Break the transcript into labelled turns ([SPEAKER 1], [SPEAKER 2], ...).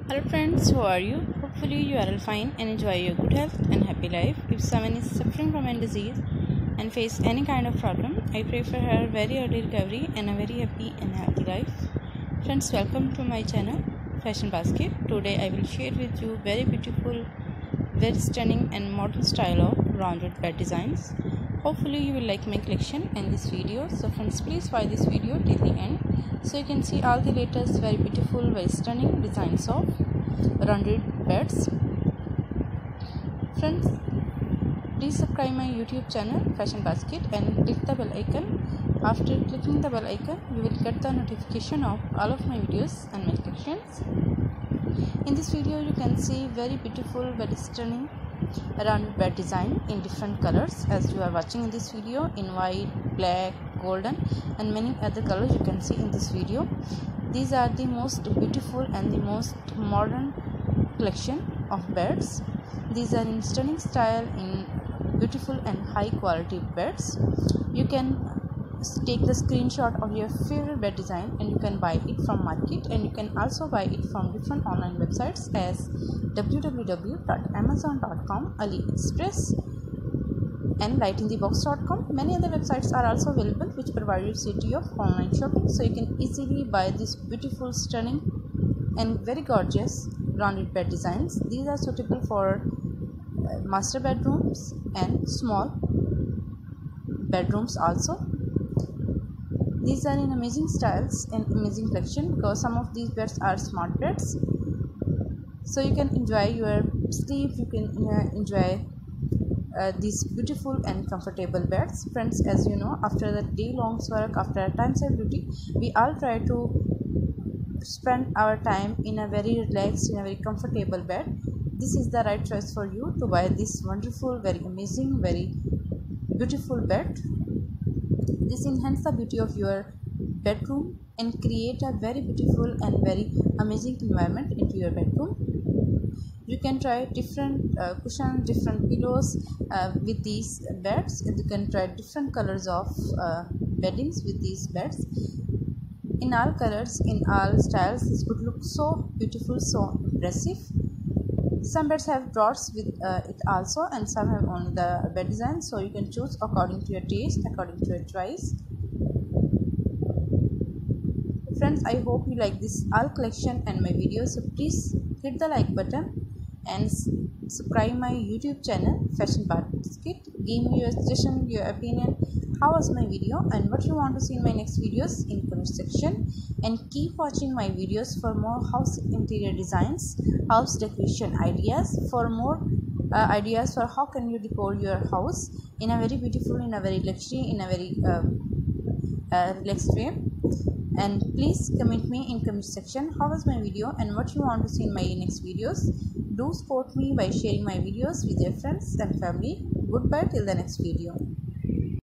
[SPEAKER 1] Hello friends, how are you? Hopefully you are all fine and enjoy your good health and happy life. If someone is suffering from any disease and face any kind of problem, I pray for her very early recovery and a very happy and healthy life. Friends, welcome to my channel Fashion Basket. Today I will share with you very beautiful, very stunning and modern style of rounded bed designs. Hopefully you will like my collection and this video. So friends, please watch this video till the end so you can see all the latest very beautiful, very stunning designs of rounded beds. Friends, please subscribe my YouTube channel Fashion Basket and click the bell icon. After clicking the bell icon, you will get the notification of all of my videos and my collections. In this video you can see very beautiful, very stunning rounded bed design in different colors as you are watching in this video, in white, black, golden and many other colors you can see in this video. These are the most beautiful and the most modern collection of beds. These are in stunning style, in beautiful and high quality beds. You can take the screenshot of your favorite bed design and you can buy it from market, and you can also buy it from different online websites as www.amazon.com, AliExpress and lightinthebox.com. Many other websites are also available which provide you facility of online shopping, so you can easily buy these beautiful, stunning and very gorgeous rounded bed designs. These are suitable for master bedrooms and small bedrooms also. These are in amazing styles and amazing collection because some of these beds are smart beds, so you can enjoy your sleep, you can enjoy these beautiful and comfortable beds. Friends, as you know, after the day long work, after a time save duty, we all try to spend our time in a very relaxed, in a very comfortable bed. This is the right choice for you to buy this wonderful, very amazing, very beautiful bed. This enhances the beauty of your bedroom and create a very beautiful and very amazing environment into your bedroom. You can try different cushions, different pillows with these beds. You can try different colors of beddings with these beds. In all colors, in all styles, this would look so beautiful, so impressive. Some beds have drawers with it also, and some have only the bed design, so you can choose according to your taste, according to your choice. Friends, I hope you like this all collection and my video, so please hit the like button and subscribe my YouTube channel Fashion Basket. Give me your suggestion, your opinion, how was my video and what you want to see in my next videos in comment section, and keep watching my videos for more house interior designs, house decoration ideas, for more ideas for how can you decor your house in a very beautiful, in a very luxury, in a very relaxed way. And please comment me in comment section how was my video and what you want to see in my next videos. Do support me by sharing my videos with your friends and family. Goodbye till the next video.